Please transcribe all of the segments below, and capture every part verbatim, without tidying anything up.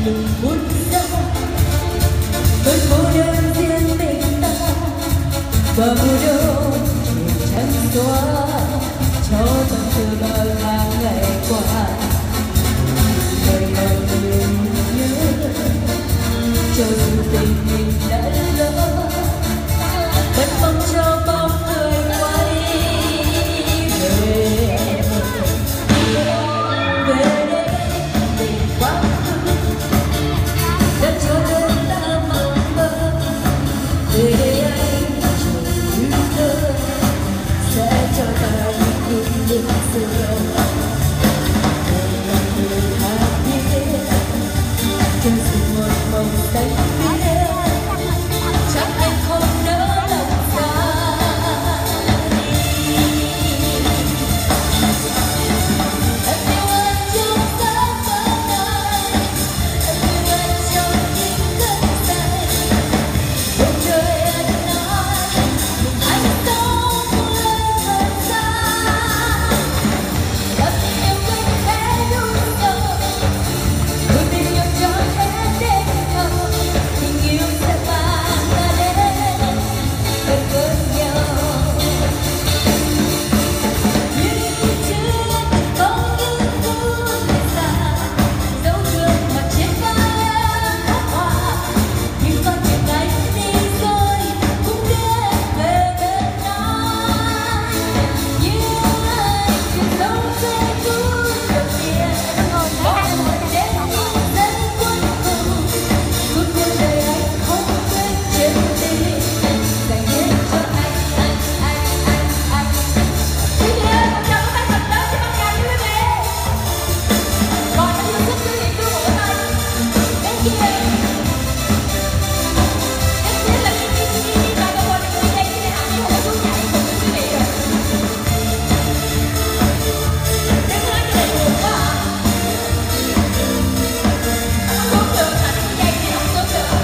lùng buốt giá cơn cô đơn riêng mình ta và mùa đông chiều trắng xóa cho tâm tư bao tháng ngày qua đời đời mình nhớ cho dù tình mình đã lỡ vẫn mong cho bóng người quay về về đây tình quá khứ đã cho đôi ta mộng mơ về đây anh chờ như thơ sẽ cho ta những hương linh xưa đời người tha thiết cho dù một màu xanh biếc chắc anh không nỡ lòng ra đi. Em yêu anh trong giấc mơ này, em yêu anh trong những cơn say. Một đời anh nói anh sống lời thật xa. Em yêu anh thế đúng rồi, tôi tình yêu cho em đến thâu. Tình yêu sẽ mang ta đến bên bên nhau. Những chưa có những phút xa, dấu thương mà trên vai em khắc họa. Nhưng con tim anh đi rồi cũng biết về bên nhau. Như anh chỉ dấu giây phút đầu tiên, mỗi một đêm những giây cuối cùng. Suốt cuộc đời anh không quên chuyện tình dành hết cho anh, anh, anh, anh, anh. Quý vị ơi, một tràng pháo tay thật lớn cho ban nhạc quý vị. Còn anh yêu thích quý vị cứ mỗi ngày. Bên kia, em biết là cái cái cái cái bài của mình quý đây như thế nào nhưng mà tôi nhảy cùng với quý vị rồi. Em nói như vậy buồn quá à? Không được, anh cứ dây thì không xuống được.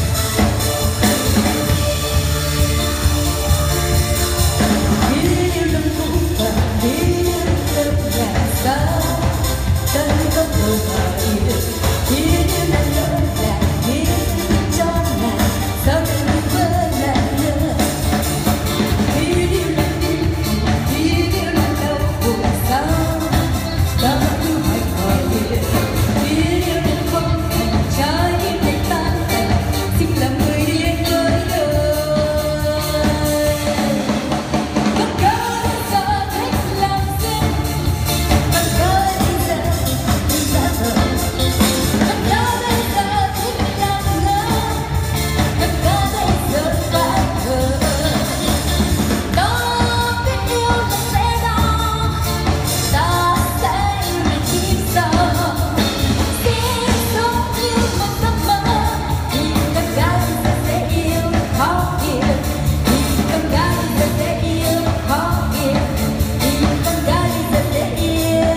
Đi yêu năm cũ và đi đến lớp nhà xa, ta không ngờ vậy. Đi đến lớp nhà đi cho ngàn, sao đừng vỡ lại nữa. Đi đi lần đi, đi đi lần đâu buồn sao, ta cứ mãi hỏi đi. Đi đi lần không thành trái tim tan tành, xin làm người đi anh với đời. Con gái bây giờ thích làm duyên, con gái bây giờ thích giả vờ, con gái bây giờ thích làm ngơ, con gái bây giờ phải thờ. Nó biết yêu ta sẽ đau, ta sẽ yêu đến khi sao. Xin sống như một giấc mơ, thì con gái bây giờ sẽ yêu khó hiểu, thì con gái bây giờ sẽ yêu khó hiểu, thì con gái bây giờ sẽ yêu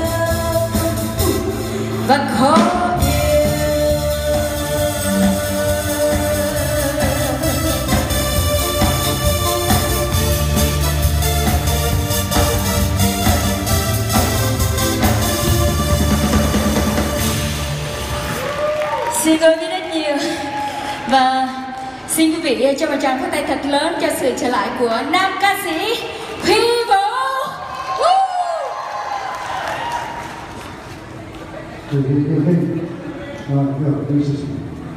và khó yêu. Xin lỗi rất nhiều và xin quý vị cho một tràng pháo tay thật lớn cho sự trở lại của nam ca sĩ Huy Vũ. Woo! Good evening. Uh, no, this is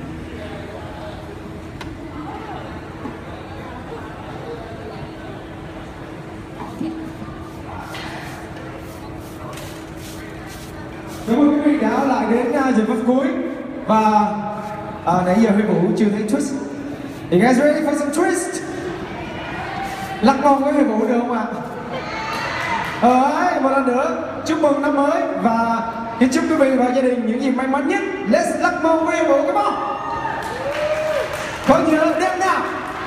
Cảm ơn quý vị đã lại đến uh, giờ phút cuối và uh, nãy giờ Huy Vũ chưa thấy twist. You guys ready for some twist? Lắc mông với Huy Vũ được không ạ? Alright, một lần nữa chúc mừng năm mới và kính chúc quý vị và gia đình những gì may mắn nhất. Let's lắc mông với Huy Vũ, come on! Còn nhớ đêm nào?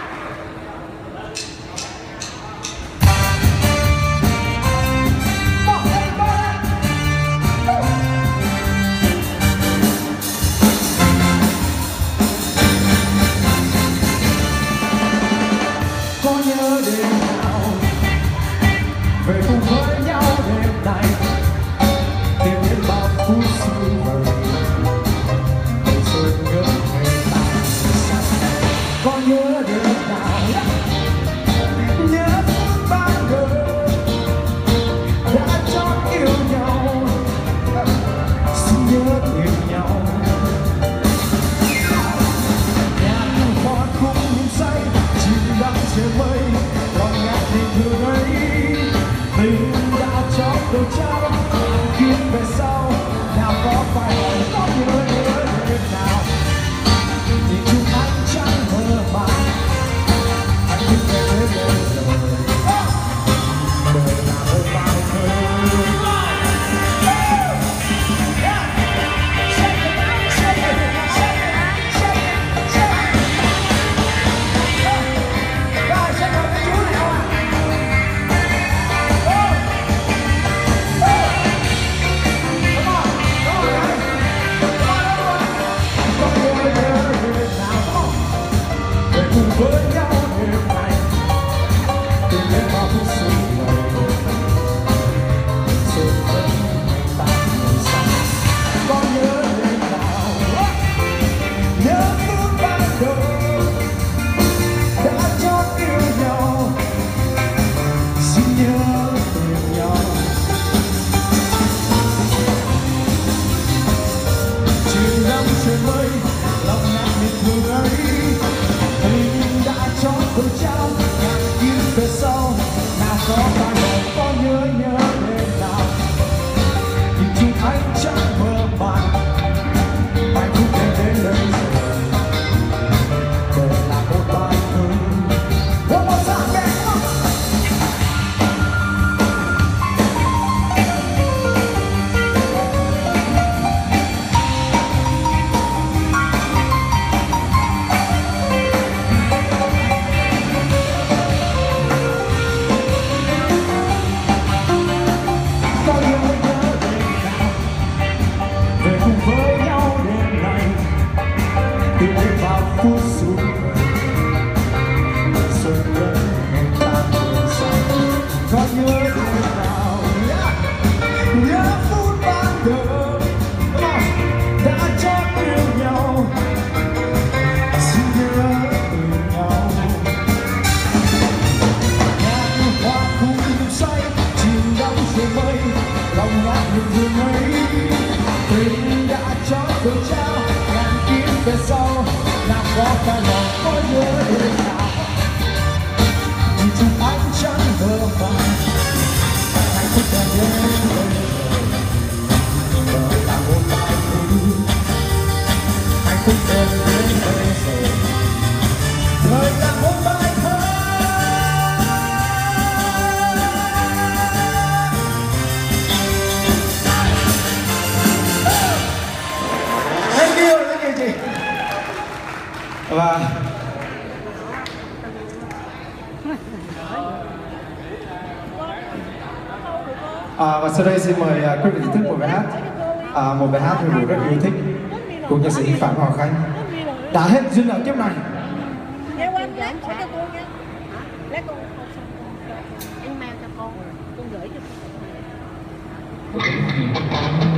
Có nhớ đêm nào về cùng với nhau đêm này, tìm đến bao phút xưa vời. mới lòng ngát miệt thương ấy tình đã cho tôi trao ngàn kiếp về sau nào có bao giờ có nhớ nhớ đêm nào nhìn chung anh chẳng mơ màng bài khúc em đến đây rồi đời là một bài thơ. One more time, yeah, come on. Tôi trao ngàn kiếp về sau nào có cả lòng có nhớ đêm nào vì chúng anh chẳng mơ màng hạnh phúc đã đến đây rồi đời là một bài thơ hạnh phúc đến đến đây rồi đời là một bài thơ. Thank you, thank you chị. Và à, và sau đây xin mời uh, quý vị thưởng thức một bài hát, à, một bài hát tôi rất yêu thích của nhạc sĩ Phạm Hoàng Khánh. Đã hết duyên nợ kiếp này. Nếu anh lát hỏi cho cô nha. Lát con học xong con anh mail cho con, con gửi cho con.